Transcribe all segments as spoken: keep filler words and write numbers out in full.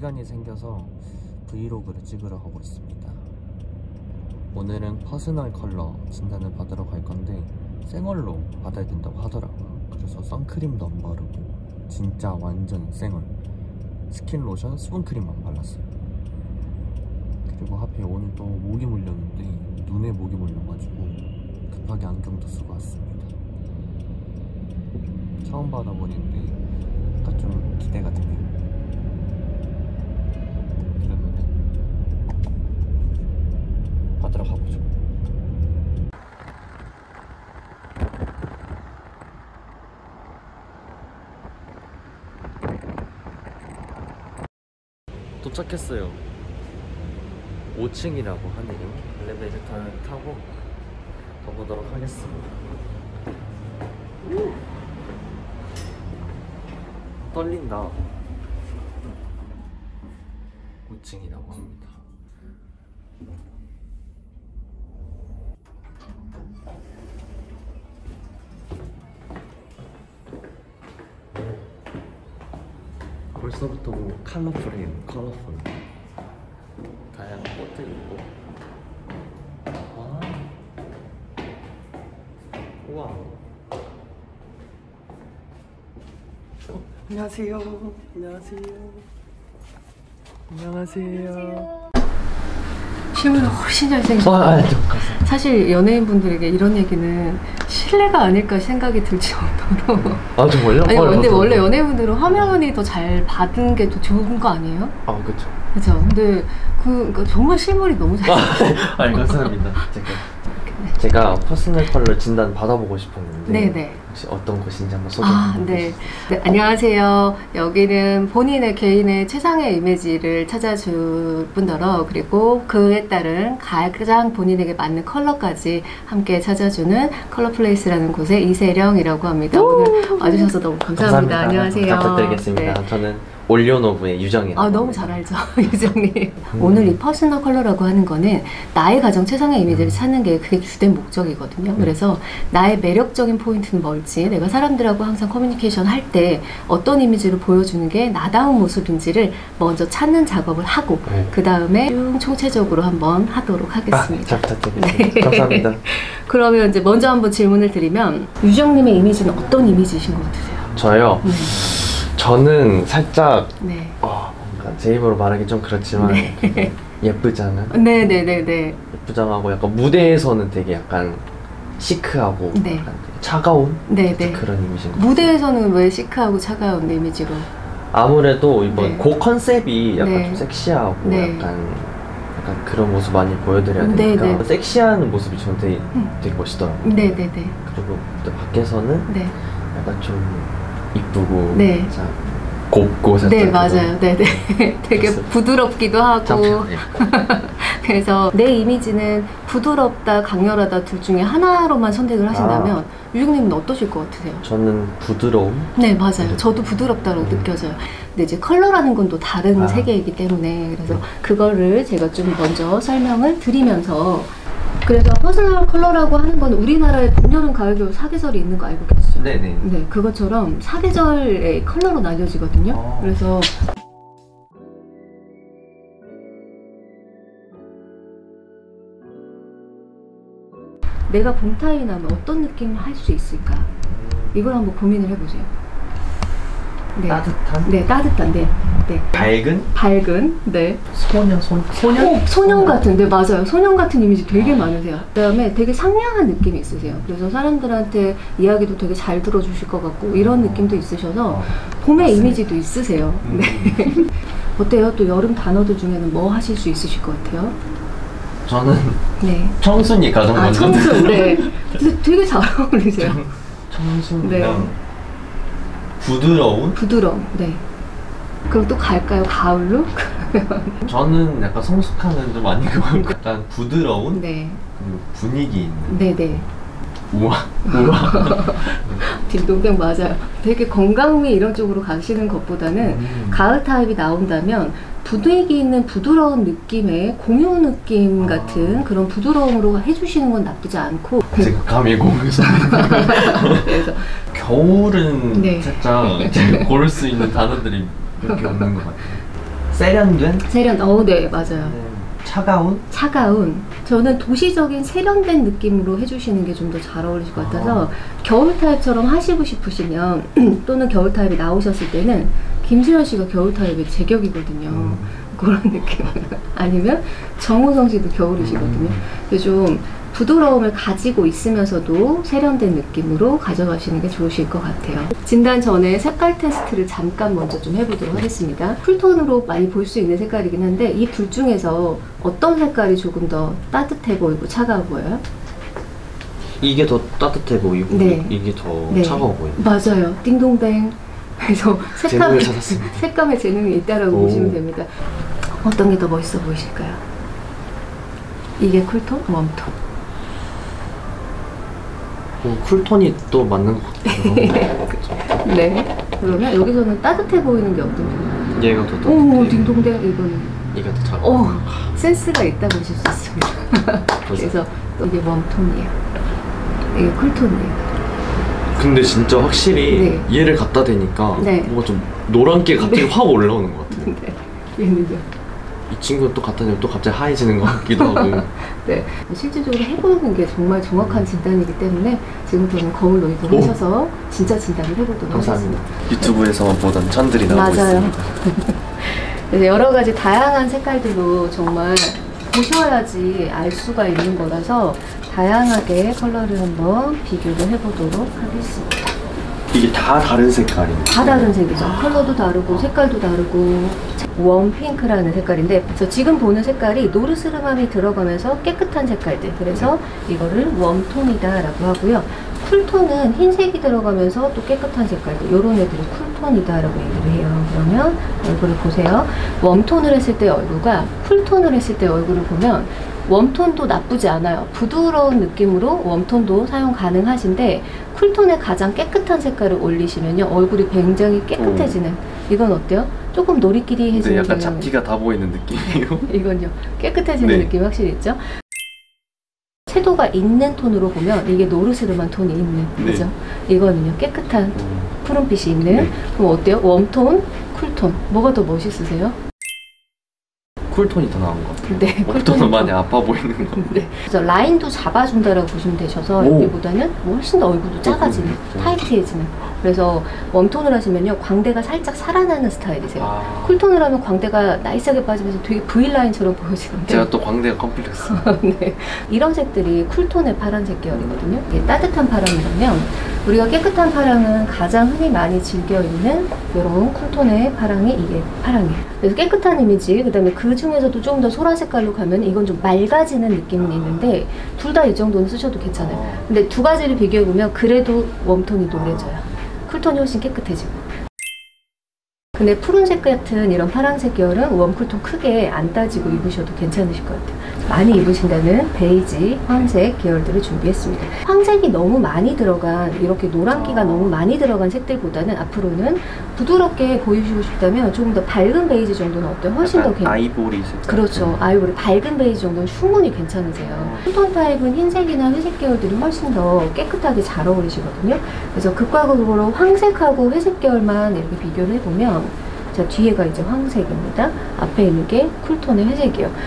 시간이 생겨서 브이로그를 찍으러 가고 있습니다. 오늘은 퍼스널 컬러 진단을 받으러 갈 건데 생얼로 받아야 된다고 하더라고요. 그래서 선크림도 안 바르고 진짜 완전 생얼 스킨 로션, 수분크림만 발랐어요. 그리고 하필 오늘 또 모기 물렸는데 눈에 모기 물려가지고 급하게 안경도 쓰고 왔습니다. 처음 받아보는데 약간 좀 기대가 되네요. 그러면은 받으러 가보죠. 도착했어요. 오 층이라고 하네요. 엘리베이터를 타고 가보도록 하겠습니다. 오! 떨린다. 오 층이라고 합니다. 벌써부터 뭐 컬러풀해요. 컬러풀. 다양한 꽃들 있고. 아. 우와. 어, 안녕하세요. 안녕하세요. 안녕하세요. 실물은 훨씬 잘생겼어요. 아, 아, 사실 연예인분들에게 이런 얘기는 실례가 아닐까 생각이 들 정도로. 아, 정말요? 아니, 아, 근데 아, 원래 아, 연예인분들은 화면이 더 잘 받은 게 더 좋은 거 아니에요? 아, 그쵸. 그죠. 근데 그 그러니까 정말 실물이 너무 잘생겼어요. 아니, 감사합니다. 제가, 제가 퍼스널 컬러 진단 받아보고 싶었는데 네네. 혹시 어떤 곳인지 한번 소개해 아, 주세요. 네. 네. 안녕하세요. 여기는 본인의 개인의 최상의 이미지를 찾아줄 뿐더러 그리고 그에 따른 가장 본인에게 맞는 컬러까지 함께 찾아주는 컬러플레이스라는 곳의 이세령이라고 합니다. 오늘 와주셔서 너무 감사합니다. 감사합니다. 안녕하세요. 부탁드리겠습니다. 네. 저는 올리오노브의 유정이라고 아, 너무 합니다. 잘 알죠, 유정님. 음. 오늘 이 퍼스널 컬러라고 하는 거는 나의 가장 최상의 이미지를 찾는 게 그게 주된 목적이거든요. 음. 그래서 나의 매력적인 포인트는 뭘지, 내가 사람들하고 항상 커뮤니케이션 할 때 어떤 이미지를 보여주는 게 나다운 모습인지를 먼저 찾는 작업을 하고 네. 그 다음에 쭉 총체적으로 한번 하도록 하겠습니다. 아, 잘 부탁드리겠습니다. 네. 감사합니다. 그러면 이제 먼저 한번 질문을 드리면 유정님의 이미지는 어떤 이미지이신 것 같으세요? 저요? 네. 저는 살짝 네. 어, 뭔가 제 입으로 말하기 좀 그렇지만 네. 예쁘잖아. 네네네네. 예쁘장하고 약간 무대에서는 되게 약간 시크하고 네. 약간 되게 차가운 네, 네. 그런 이미지인 것 같아요. 무대에서는 왜 시크하고 차가운 이미지로? 아무래도 이번 네. 곡 컨셉이 약간 네. 좀 섹시하고 네. 약간 약간 그런 모습 많이 보여드려야 되니까 네, 네. 섹시한 모습이 저는 되게, 음. 되게 멋있더라고요. 네네네. 그리고 또 밖에서는 네. 약간 좀 이쁘고 네. 자, 곱고 살짝 네, 맞아요. 네네. 되게 좋습니다. 부드럽기도 하고. 참 그래서 내 이미지는 부드럽다, 강렬하다 둘 중에 하나로만 선택을 하신다면 아. 유정님은 어떠실 것 같으세요? 저는 부드러움. 네, 맞아요. 네. 저도 부드럽다고 음. 느껴져요. 근데 이제 컬러라는 건 또 다른 아. 세계이기 때문에 그래서 네. 그거를 제가 좀 먼저 설명을 드리면서 그래서 퍼스널 컬러라고 하는 건 우리나라에 봄, 여름, 가을, 겨울 사계절이 있는 거 알고 계시죠? 네네. 네, 그것처럼 사계절의 컬러로 나뉘어지거든요. 어. 그래서 내가 봄 타입이 나면 어떤 느낌을 할 수 있을까? 이걸 한번 고민을 해보세요. 네. 따뜻한? 네, 따뜻한, 네. 네. 밝은? 밝은, 네. 소녀, 소, 소년? 어, 소년 같은, 네, 맞아요. 소년 같은 이미지 되게 많으세요. 그 다음에 되게 상냥한 느낌이 있으세요. 그래서 사람들한테 이야기도 되게 잘 들어주실 것 같고, 이런 느낌도 있으셔서, 봄의 맞습니다. 이미지도 있으세요. 음. 네. 어때요? 또 여름 단어들 중에는 뭐 하실 수 있으실 것 같아요? 저는 네. 청순이 가장 아, 먼저. 청순, 네. 근데 되게 잘 어울리세요. 청순이랑 네. 부드러운? 부드러움, 네. 그럼 또 갈까요? 가을로? 저는 약간 성숙함은 좀 아닌 것 같고 약간 부드러운? 네. 그리고 분위기 있는 네네. 우와 우와 딩동댕 맞아요. 되게 건강미 이런 쪽으로 가시는 것보다는 음. 가을 타입이 나온다면 분위기 있는 부드러운 느낌의 공유 느낌 아. 같은 그런 부드러움으로 해주시는 건 나쁘지 않고 제가 감히 공유해서 그래서 겨울은 네. 살짝 제가 고를 수 있는 단어들이 몇 개 없는 것 같아요. 세련된? 세련, 어, 네, 맞아요. 네. 차가운? 차가운. 저는 도시적인 세련된 느낌으로 해주시는 게 좀 더 잘 어울리실 것 같아서, 아. 겨울 타입처럼 하시고 싶으시면 또는 겨울 타입이 나오셨을 때는 김수현 씨가 겨울 타입의 제격이거든요. 음. 그런 느낌. 아니면 정우성 씨도 겨울이시거든요. 음. 그래서 좀 부드러움을 가지고 있으면서도 세련된 느낌으로 가져가시는 게 좋으실 것 같아요. 진단 전에 색깔 테스트를 잠깐 먼저 좀 해보도록 하겠습니다. 쿨톤으로 많이 볼 수 있는 색깔이긴 한데 이 둘 중에서 어떤 색깔이 조금 더 따뜻해 보이고 차가워 보여요? 이게 더 따뜻해 보이고 네. 이게 더 네. 차가워 보여요. 맞아요. 띵동댕. 그래서 색감에, 재능을 찾았습니다. 색감에 재능이 있다라고 오. 보시면 됩니다. 어떤 게 더 멋있어 보이실까요? 이게 쿨톤? 웜톤? 어, 쿨톤이 또 맞는 것 같아요. 네. 그러면 여기서는 따뜻해 보이는 게 어떤 편이에요? 얘가 더 오, 따뜻해. 딩동댕 이거는 이게 더 차가워. 오, 센스가 있다 보실 수 있습니다. 그래서 또 이게 웜톤이에요. 이게 쿨톤이에요. 근데 진짜 확실히 네. 얘를 갖다 대니까 네. 뭔가 좀 노란기가 갑자기 네. 확 올라오는 것 같아요. 네. 얘는요? 이 친구는 또 갖다 대면 또 갑자기 하얘지는 것 같기도 하고. 네. 실질적으로 해보는 게 정말 정확한 진단이기 때문에 지금부터는 거울로 이동하셔서 진짜 진단을 해보도록 감사합니다. 하겠습니다. 유튜브에서 보던 천들이 나오고 맞아요. 있습니다. 그래서 여러 가지 다양한 색깔들로 정말 보셔야지 알 수가 있는 거라서 다양하게 컬러를 한번 비교를 해보도록 하겠습니다. 이게 다 다른 색깔이에요. 다 다른 색이죠. 컬러도 다르고 색깔도 다르고 웜핑크라는 색깔인데 그래서 지금 보는 색깔이 노르스름함이 들어가면서 깨끗한 색깔들 그래서 이거를 웜톤이다 라고 하고요. 쿨톤은 흰색이 들어가면서 또 깨끗한 색깔들 이런 애들이 쿨톤이다 라고 얘기를 해요. 그러면 얼굴을 보세요. 웜톤을 했을 때 얼굴과 쿨톤을 했을 때 얼굴을 보면 웜톤도 나쁘지 않아요. 부드러운 느낌으로 웜톤도 사용 가능하신데 쿨톤에 가장 깨끗한 색깔을 올리시면요 얼굴이 굉장히 깨끗해지는 이건 어때요? 조금 노리끼리해지는 약간 경향이 잡티가 다 보이는 느낌이에요. 이건요 깨끗해지는 네. 느낌이 확실히 있죠? 채도가 있는 톤으로 보면 이게 노르스름한 톤이 있는 네. 그죠? 이거는요 깨끗한 음. 푸른빛이 있는 네. 그럼 어때요? 웜톤, 쿨톤 뭐가 더 멋있으세요? 쿨톤이 더 나은 것 같아요. 네, 쿨톤은 많이 아파 보이는 거. 네. 그래서 라인도 잡아준다라고 보시면 되셔서 오. 여기보다는 훨씬 더 얼굴도 작아지는, 음. 타이트해지는. 그래서 웜톤을 하시면요 광대가 살짝 살아나는 스타일이세요. 아. 쿨톤을 하면 광대가 나이스하게 빠지면서 되게 V라인처럼 보여지는데 제가 또 광대가 컴플렉스. 네. 이런 색들이 쿨톤의 파란색 계열이거든요. 이게 따뜻한 파랑이라면 우리가 깨끗한 파랑은 가장 흔히 많이 즐겨 있는 이런 쿨톤의 파랑이 이게 파랑이에요. 그래서 깨끗한 이미지, 그 다음에 그 중에서도 좀 더 소라 색깔로 가면 이건 좀 맑아지는 느낌은 있는데 둘 다 이 정도는 쓰셔도 괜찮아요. 근데 두 가지를 비교해보면 그래도 웜톤이 노래져요. 쿨톤이 훨씬 깨끗해지고. 근데 푸른색 같은 이런 파란색 계열은 웜쿨톤 크게 안 따지고 입으셔도 괜찮으실 것 같아요. 많이 입으신다는 베이지, 황색 계열들을 준비했습니다. 황색이 너무 많이 들어간 이렇게 노란기가 너무 많이 들어간 색들보다는 앞으로는 부드럽게 보이시고 싶다면 조금 더 밝은 베이지 정도는 어때요? 훨씬 더 괜찮아요. 아이보리 색깔. 그렇죠. 아이보리 밝은 베이지 정도는 충분히 괜찮으세요. 쿨톤 타입은 흰색이나 회색 계열들이 훨씬 더 깨끗하게 잘 어울리시거든요. 그래서 극과 극으로 황색하고 회색 계열만 이렇게 비교를 해보면 자 뒤에가 이제 황색입니다. 앞에 있는 게 쿨톤의 회색이에요.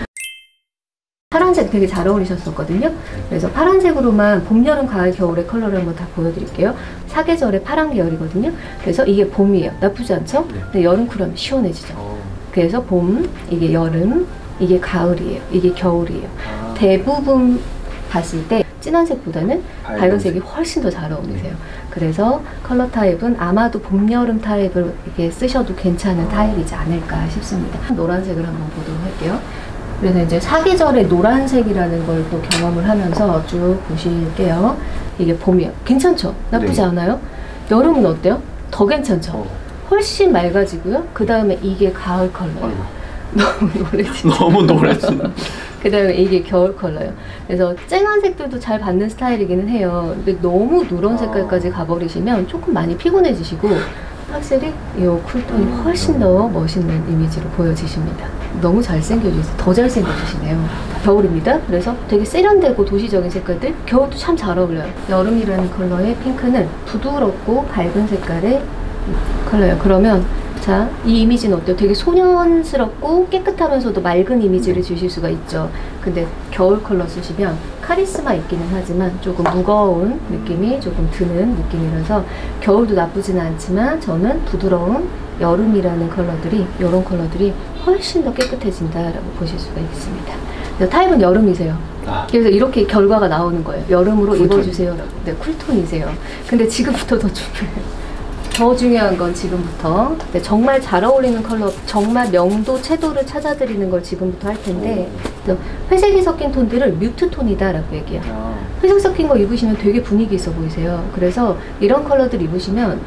파란색 되게 잘 어울리셨었거든요. 그래서 파란색으로만 봄, 여름, 가을, 겨울의 컬러를 한번 다 보여드릴게요. 사계절의 파란 계열이거든요. 그래서 이게 봄이에요. 나쁘지 않죠? 네. 근데 여름 쿨하면 시원해지죠. 어. 그래서 봄, 이게 여름, 이게 가을이에요. 이게 겨울이에요. 아. 대부분 봤을 때 진한 색보다는 밝은 밝은 색이 훨씬 더 잘 어울리세요. 그래서 컬러 타입은 아마도 봄, 여름 타입을 이렇게 쓰셔도 괜찮은 타입이지 않을까 싶습니다. 노란색을 한번 보도록 할게요. 그래서 이제 사계절의 노란색이라는 걸 또 경험을 하면서 쭉 보실게요. 이게 봄이에요. 괜찮죠? 나쁘지 네. 않아요? 여름은 어때요? 더 괜찮죠? 어. 훨씬 맑아지고요. 그 다음에 이게 가을 컬러예요. 너무 노래지. 너무 노래진. 그 다음에 이게 겨울 컬러예요. 그래서 쨍한 색들도 잘 받는 스타일이기는 해요. 근데 너무 누런 색깔까지 가버리시면 조금 많이 피곤해지시고 확실히 이 쿨톤이 훨씬 더 멋있는 이미지로 보여지십니다. 너무 잘생겨지세요. 더 잘생겨지시네요. 겨울입니다. 그래서 되게 세련되고 도시적인 색깔들 겨울도 참 잘 어울려요. 여름이라는 컬러의 핑크는 부드럽고 밝은 색깔의 컬러예요. 그러면 자, 이 이미지는 어때요? 되게 소년스럽고 깨끗하면서도 맑은 이미지를 주실 수가 있죠. 근데 겨울 컬러 쓰시면 카리스마 있기는 하지만 조금 무거운 느낌이 조금 드는 느낌이라서 겨울도 나쁘지는 않지만 저는 부드러운 여름이라는 컬러들이, 이런 컬러들이 훨씬 더 깨끗해진다라고 보실 수가 있습니다. 타입은 여름이세요. 아. 그래서 이렇게 결과가 나오는 거예요. 여름으로 쿨톤. 입어주세요라고. 네, 쿨톤이세요. 근데 지금부터 더 중요해요. 더 중요한 건 지금부터 네, 정말 잘 어울리는 컬러, 정말 명도, 채도를 찾아드리는 걸 지금부터 할 텐데 회색이 섞인 톤들을 뮤트 톤이다 라고 얘기해요. 회색 섞인 거 입으시면 되게 분위기 있어 보이세요. 그래서 이런 컬러들 입으시면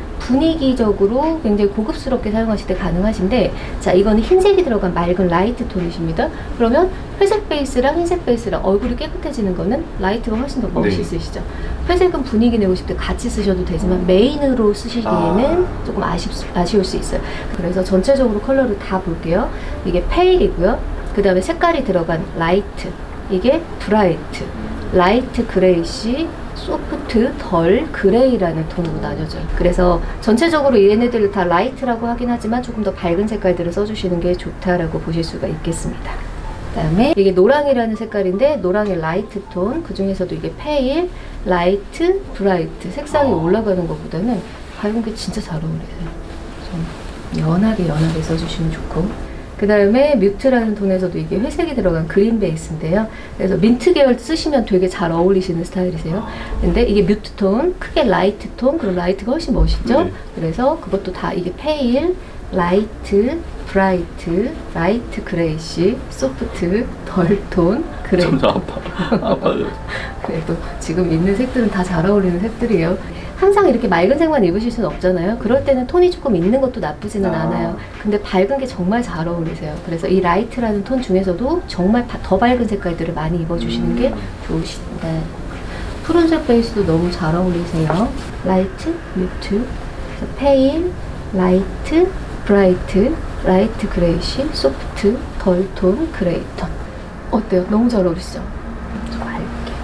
분위기적으로 굉장히 고급스럽게 사용하실 때 가능하신데, 자, 이거는 흰색이 들어간 맑은 라이트 톤이십니다. 그러면 회색 베이스랑 흰색 베이스랑 얼굴이 깨끗해지는 거는 라이트가 훨씬 더 멋있으시죠. 네. 회색은 분위기 내고 싶을 때 같이 쓰셔도 되지만 메인으로 쓰시기에는 아. 조금 아쉽, 아쉬울 수 있어요. 그래서 전체적으로 컬러를 다 볼게요. 이게 페일이고요. 그 다음에 색깔이 들어간 라이트, 이게 브라이트, 라이트 그레이시, 소프트, 덜, 그레이라는 톤으로 나뉘어져요. 그래서 전체적으로 얘네들을 다 라이트라고 하긴 하지만 조금 더 밝은 색깔들을 써주시는 게 좋다라고 보실 수가 있겠습니다. 그 다음에 이게 노랑이라는 색깔인데 노랑의 라이트 톤, 그 중에서도 이게 페일, 라이트, 브라이트 색상이 올라가는 것보다는 밝은 게 진짜 잘 어울리세요. 좀 연하게 연하게 써주시면 좋고, 그 다음에 뮤트라는 톤에서도 이게 회색이 들어간 그린 베이스인데요. 그래서 민트 계열 쓰시면 되게 잘 어울리시는 스타일이세요. 근데 이게 뮤트 톤, 크게 라이트 톤, 그럼 라이트가 훨씬 멋있죠? 네. 그래서 그것도 다 이게 페일, 라이트, 브라이트, 라이트 그레이시, 소프트, 덜톤, 그레이. 점점 아파. 아파요. 그래도 지금 있는 색들은 다 잘 어울리는 색들이에요. 항상 이렇게 맑은 색만 입으실 수는 없잖아요. 그럴 때는 톤이 조금 있는 것도 나쁘지는 아. 않아요. 근데 밝은 게 정말 잘 어울리세요. 그래서 이 라이트라는 톤 중에서도 정말 더 밝은 색깔들을 많이 입어주시는 음. 게 좋으십니다. 푸른색 베이스도 너무 잘 어울리세요. 라이트, 뮤트, 페일, 라이트, 브라이트, 라이트 그레이시, 소프트, 덜톤, 그레이 톤. 어때요? 너무 잘 어울리시죠? 좀 밝게.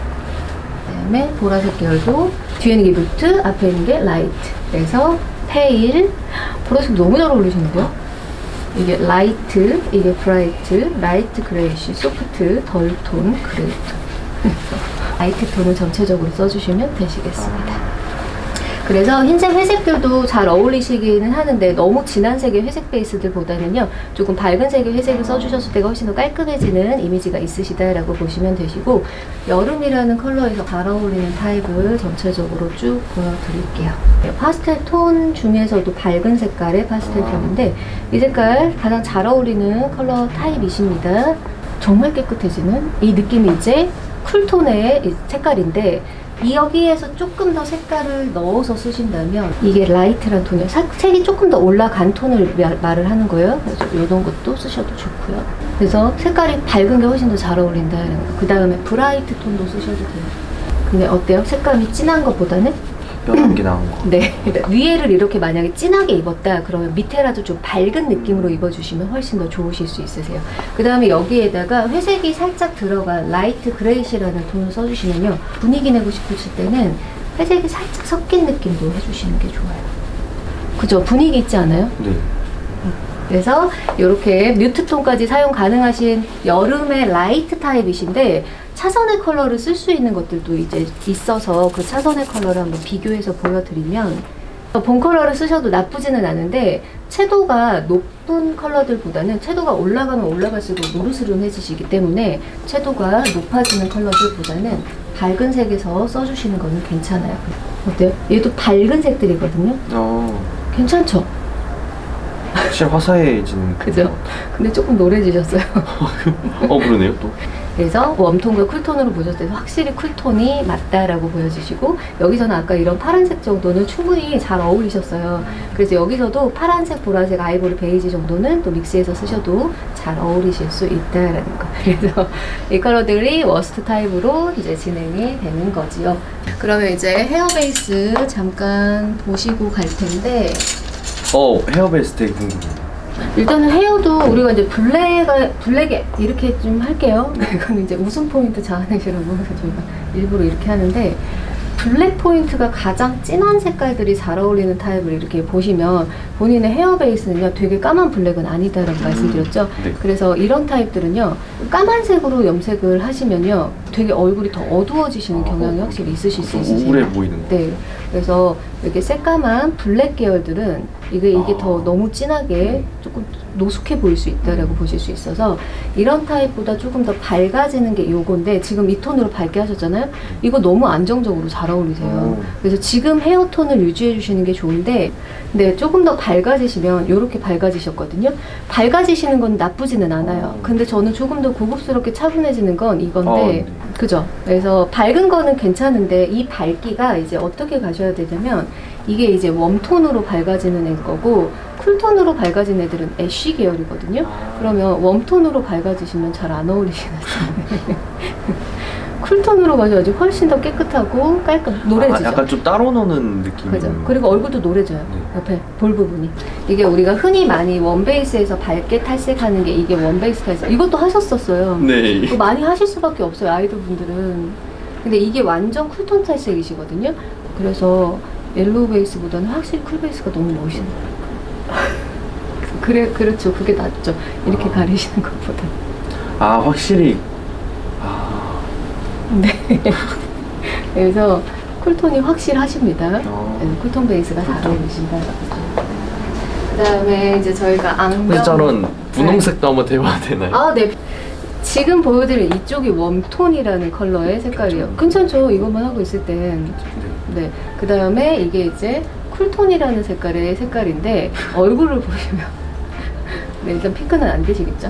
그 다음에 보라색 계열도 뒤에 있는 게 뮤트, 앞에 있는 게 라이트. 그래서 페일, 보라색 너무 잘 어울리시는데요? 이게 라이트, 이게 브라이트, 라이트 그레이시, 소프트, 덜톤, 그레이 톤. 라이트 톤을 전체적으로 써주시면 되시겠습니다. 그래서 흰색, 회색들도 잘 어울리시기는 하는데 너무 진한 색의 회색 베이스들보다는요 조금 밝은 색의 회색을 써주셨을 때가 훨씬 더 깔끔해지는 이미지가 있으시다라고 보시면 되시고, 여름이라는 컬러에서 잘 어울리는 타입을 전체적으로 쭉 보여드릴게요. 파스텔 톤 중에서도 밝은 색깔의 파스텔 톤인데 이 색깔 가장 잘 어울리는 컬러 타입이십니다. 정말 깨끗해지는 이 느낌이 이제 쿨톤의 색깔인데, 이 여기에서 조금 더 색깔을 넣어서 쓰신다면 이게 라이트란 톤이에요. 색이 조금 더 올라간 톤을 말을 하는 거예요. 그래서 이런 것도 쓰셔도 좋고요. 그래서 색깔이 밝은 게 훨씬 더 잘 어울린다. 그 다음에 브라이트 톤도 쓰셔도 돼요. 근데 어때요? 색감이 진한 것보다는? 연한 게 나은 거. 네. 그러니까 위에를 이렇게 만약에 진하게 입었다 그러면 밑에라도 좀 밝은 느낌으로 입어주시면 훨씬 더 좋으실 수 있으세요. 그 다음에 여기에다가 회색이 살짝 들어간 라이트 그레이시라는 톤을 써주시면요 분위기 내고 싶으실 때는 회색이 살짝 섞인 느낌도 해주시는 게 좋아요. 그죠? 분위기 있지 않아요? 네. 그래서 이렇게 뮤트 톤까지 사용 가능하신 여름의 라이트 타입이신데 차선의 컬러를 쓸 수 있는 것들도 이제 있어서 그 차선의 컬러를 한번 비교해서 보여드리면, 본 컬러를 쓰셔도 나쁘지는 않은데 채도가 높은 컬러들보다는 채도가 올라가면 올라갈수록 노르스름해지시기 때문에 채도가 높아지는 컬러들보다는 밝은 색에서 써주시는 거는 괜찮아요. 어때요? 얘도 밝은 색들이거든요. 어. 괜찮죠? 확실히 화사해지는. 그죠? 근데 조금 노래지셨어요. 어, 그러네요, 또. 그래서 웜톤과 쿨톤으로 보셨을 때 확실히 쿨톤이 맞다라고 보여주시고, 여기서는 아까 이런 파란색 정도는 충분히 잘 어울리셨어요. 그래서 여기서도 파란색, 보라색, 아이보리, 베이지 정도는 또 믹스해서 쓰셔도 잘 어울리실 수 있다라는 거. 그래서 이 컬러들이 워스트 타입으로 이제 진행이 되는 거지요. 그러면 이제 헤어 베이스 잠깐 보시고 갈 텐데, 어, 헤어 베이스 되게 궁금해요. 일단은 헤어도 우리가 이제 블랙, 블랙에 이렇게 좀 할게요. 이건 이제 웃음 포인트 자아내시라고 해서 저희가 일부러 이렇게 하는데, 블랙 포인트가 가장 진한 색깔들이 잘 어울리는 타입을 이렇게 보시면 본인의 헤어 베이스는요 되게 까만 블랙은 아니다라고 음, 말씀드렸죠. 네. 그래서 이런 타입들은요 까만색으로 염색을 하시면요 되게 얼굴이 더 어두워지시는 아, 경향이 어, 확실히 있으실 수 있으세요. 우울해 보이는 거. 네. 그래서 이렇게 새까만 블랙 계열들은 이게 이게 아. 더 너무 진하게 조금 노숙해 보일 수 있다라고 음. 보실 수 있어서 이런 타입보다 조금 더 밝아지는 게 요건데 지금 이 톤으로 밝게 하셨잖아요. 이거 너무 안정적으로 잘 어울리세요. 오. 그래서 지금 헤어톤을 유지해 주시는 게 좋은데 근데 조금 더 밝아지시면 이렇게 밝아지셨거든요. 밝아지시는 건 나쁘지는 않아요. 오. 근데 저는 조금 더 고급스럽게 차분해지는 건 이건데 아, 네. 그죠? 그래서 밝은 거는 괜찮은데 이 밝기가 이제 어떻게 가셔야 되냐면 이게 이제 웜톤으로 밝아지는 애 거고 쿨톤으로 밝아진 애들은 애쉬 계열이거든요. 그러면 웜톤으로 밝아지시면 잘 안 어울리시는 스타일. 쿨톤으로 가셔야지 훨씬 더 깨끗하고 깔끔 노래지죠. 아, 약간 좀 따로 노는 느낌. 그죠. 그리고 얼굴도 노래져요. 네. 옆에 볼 부분이. 이게 우리가 흔히 많이 원베이스에서 밝게 탈색하는 게 이게 원베이스 탈색. 이것도 하셨었어요. 네. 이거 많이 하실 수밖에 없어요. 아이돌 분들은. 근데 이게 완전 쿨톤 탈색이시거든요. 그래서 옐로우 베이스보다는 확실히 쿨 베이스가 너무 멋있는 거예요. 그래, 그렇죠. 그게 낫죠. 이렇게 아. 가리시는 것보다. 아, 확실히. 아. 네. 그래서 쿨톤이 확실하십니다. 어. 그래서 쿨톤 베이스가 잘 어울리신다. 그 다음에 이제 저희가 안경. 그래서 저는 분홍색도 한번 대봐야 되나요? 아, 네. 지금 보여드린 이쪽이 웜톤이라는 컬러의 색깔이에요. 괜찮죠? 이것만 하고 있을 땐. 네. 그 다음에 이게 이제 쿨톤이라는 색깔의 색깔인데 얼굴을 보시면 네, 일단 핑크는 안 되시겠죠?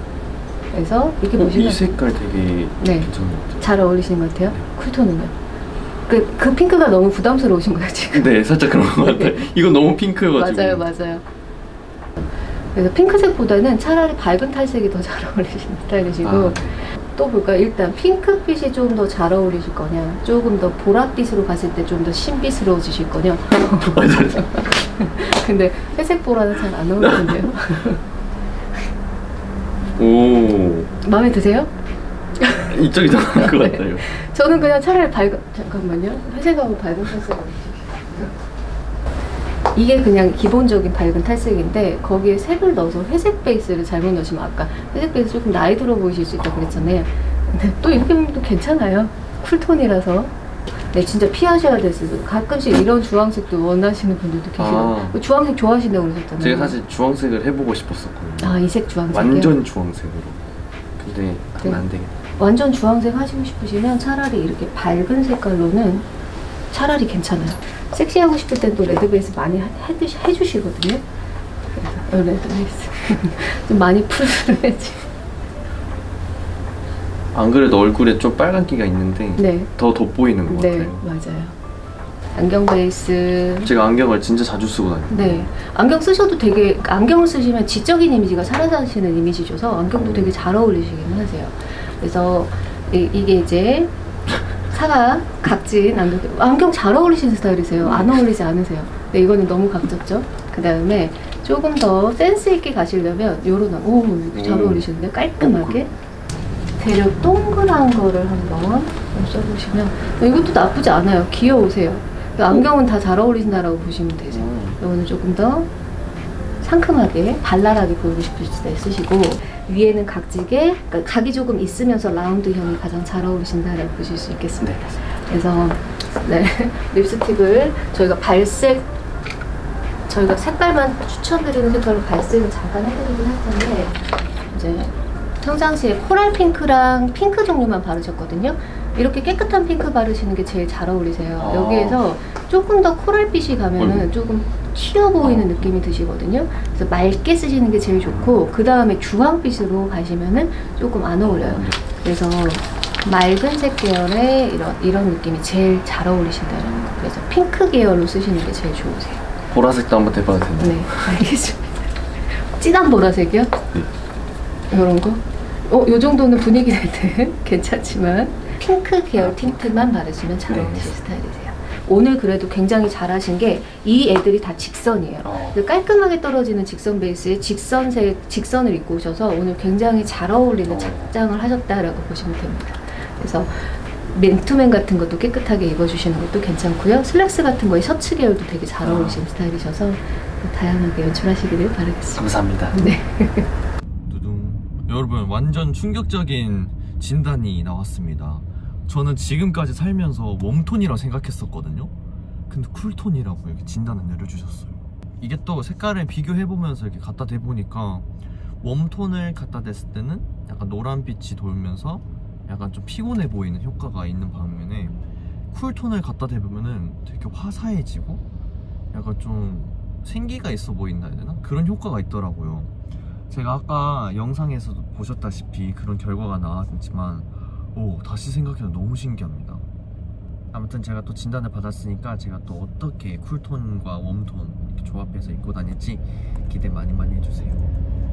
그래서 이렇게 어, 보시면 이 색깔 되게 네. 괜찮은 것 같아요. 잘 어울리시는 것 같아요. 쿨톤은요. 그, 그 핑크가 너무 부담스러우신 거예요, 지금. 네, 살짝 그런 것 같아요. 이거 너무 핑크여가지고. 맞아요, 맞아요. 그래서 핑크색보다는 차라리 밝은 탈색이 더 잘 어울리시는 스타일이시고 아, 또 볼까요? 일단 핑크빛이 좀 더 잘 어울리실 거냐, 조금 더 보랏빛으로 갔을 때 좀 더 신비스러워지실 거냐. 맞아요. 근데 회색 보라는 잘 안 어울리는데요. 오, 마음에 드세요? 이쪽이 더 나은 것 네. 같아요. 저는 그냥 차라리 밝은, 잠깐만요. 회색하고 밝은 탈색을. 이게 그냥 기본적인 밝은 탈색인데 거기에 색을 넣어서 회색 베이스를 잘못 넣으시면 아까 회색 베이스 조금 나이 들어 보이실 수 있다고 그랬잖아요. 근데 또 이렇게 보면 또 괜찮아요. 쿨톤이라서. 네, 진짜 피하셔야 됐어요. 가끔씩 이런 주황색도 원하시는 분들도 계시고. 아. 주황색 좋아하신다고 그러셨잖아요. 제가 사실 주황색을 해보고 싶었었거든요. 아, 이색 주황색이요? 완전 주황색으로. 근데 네. 안 되겠다. 완전 주황색 하시고 싶으시면 차라리 이렇게 밝은 색깔로는 차라리 괜찮아요. 섹시하고 싶을 땐 또 레드 베이스 많이 해주시, 해주시거든요. 그래서 레드 베이스 좀 많이 푸르르해지. 안 그래도 얼굴에 좀 빨간기가 있는데 네. 더 돋보이는 것 네, 같아요. 맞아요. 안경 베이스. 제가 안경을 진짜 자주 쓰고 다녀요. 네. 안경 쓰셔도 되게, 안경을 쓰시면 지적인 이미지가 사라지시는 이미지셔서 안경도 음. 되게 잘 어울리시긴 하세요. 그래서 이, 이게 이제 사과 각진 안경, 안경 잘 어울리시는 스타일이세요. 안 어울리지 않으세요. 네, 이거는 너무 각졌죠. 그 다음에 조금 더 센스 있게 가시려면 요런, 오, 잘 오. 어울리시는데 깔끔하게 대략 동그란 거를 한번 써보시면 이것도 나쁘지 않아요. 귀여우세요. 안경은 다 잘 어울리신다라고 보시면 되세요. 이거는 조금 더 상큼하게 발랄하게 보이고 싶으실 때 쓰시고 위에는 각지게, 그러니까 각이 조금 있으면서 라운드형이 가장 잘 어울리신다라고 보실 수 있겠습니다. 네. 그래서 네, 립스틱을 저희가 발색, 저희가 색깔만 추천드리는 색깔로 발색을 잠깐 해드리긴 할 텐데 이제 평상시에 코랄 핑크랑 핑크 종류만 바르셨거든요. 이렇게 깨끗한 핑크 바르시는 게 제일 잘 어울리세요. 아. 여기에서 조금 더 코랄빛이 가면은 어이구. 조금 튀어 보이는 아. 느낌이 드시거든요. 그래서 맑게 쓰시는 게 제일 좋고 그 다음에 주황빛으로 가시면은 조금 안 어울려요. 그래서 맑은 색 계열의 이런 이런 느낌이 제일 잘 어울리신다는 거. 그래서 핑크 계열로 쓰시는 게 제일 좋으세요. 보라색도 한번 대봐도 되나요? 네, 알겠습니다. 진한 보라색이요? 네. 이런 거? 어, 요 정도는 분위기 낼 때 괜찮지만 핑크 계열 틴트만 바르시면 잘 네. 어울리실 스타일이세요. 오늘 그래도 굉장히 잘하신 게 이 애들이 다 직선이에요. 어. 깔끔하게 떨어지는 직선 베이스에 직선색, 직선을 입고 오셔서 오늘 굉장히 잘 어울리는 어. 착장을 하셨다라고 보시면 됩니다. 그래서 맨투맨 같은 것도 깨끗하게 입어주시는 것도 괜찮고요. 슬랙스 같은 거에 셔츠 계열도 되게 잘 어울리시는 스타일이셔서 다양하게 연출하시기를 바라겠습니다. 감사합니다. 네. 두둥. 여러분, 완전 충격적인 진단이 나왔습니다. 저는 지금까지 살면서 웜톤이라고 생각했었거든요. 근데 쿨톤이라고 이렇게 진단을 내려주셨어요. 이게 또 색깔을 비교해보면서 이렇게 갖다 대보니까 웜톤을 갖다 댔을 때는 약간 노란빛이 돌면서 약간 좀 피곤해 보이는 효과가 있는 반면에 쿨톤을 갖다 대보면은 되게 화사해지고 약간 좀 생기가 있어 보인다 해야 되나? 그런 효과가 있더라고요. 제가 아까 영상에서도 보셨다시피 그런 결과가 나왔지만 오, 다시 생각해도 너무 신기합니다. 아무튼 제가 또 진단을 받았으니까 제가 또 어떻게 쿨톤과 웜톤 이렇게 조합해서 입고 다닐지 기대 많이 많이 해주세요.